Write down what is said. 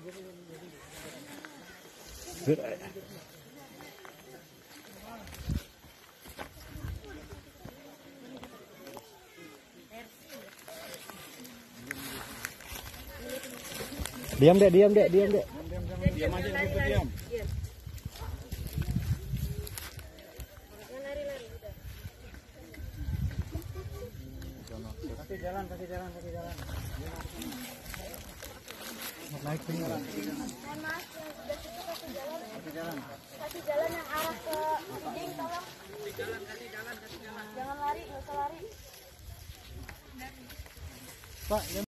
Diam dek. Diam aja gitu, diam. Kasih jalan. Naik sini. Mas, sudah situ kasih jalan yang arah ke Uding, tolong. Kasih jalan. Jangan lari, nggak usah lari. Pak,